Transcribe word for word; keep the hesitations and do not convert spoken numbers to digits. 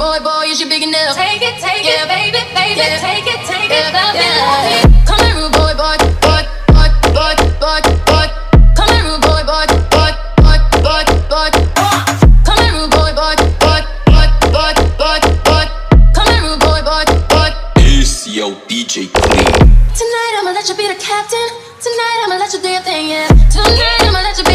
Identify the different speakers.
Speaker 1: boy, boy, is you big enough? Take it, take yeah. it, baby, baby, yeah. take it, take yeah. it, love yeah. it, love it. Come here, rude boy, boy, boy, boy, boy, boy, boy. Come here, rude boy, boy, boy, boy, boy, boy. Come here, rude boy, boy, boy, boy, boy, boy, boy. Come here, rude boy, boy, boy.
Speaker 2: Esse é o D J Clean.
Speaker 1: Tonight I'ma let you be the captain. Tonight I'ma let you do your thing, yeah. Tonight I'ma let you be